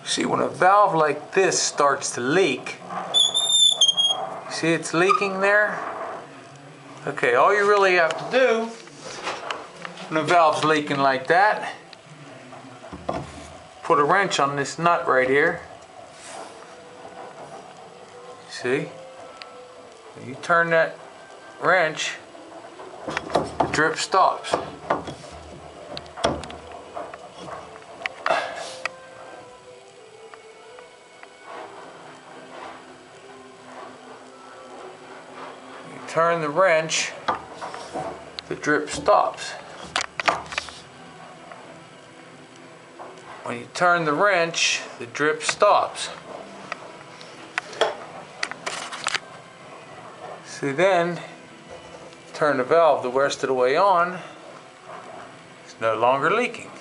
See, when a valve like this starts to leak, see it's leaking there? Okay, all you really have to do when a valve's leaking like that, put a wrench on this nut right here. See? You turn that wrench, the drip stops. Turn the wrench, the drip stops. When you turn the wrench, the drip stops. See, then turn the valve the rest of the way on, it's no longer leaking.